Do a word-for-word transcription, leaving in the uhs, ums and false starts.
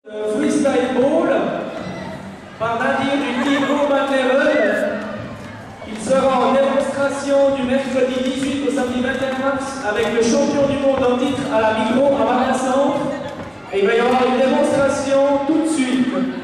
Euh, freestyle Ball par Nadir du team Urban Level. Il sera en démonstration du mercredi dix-huit au samedi vingt et un mars avec le champion du monde en titre à la micro à Martin Centre. Et il va y avoir une démonstration tout de suite.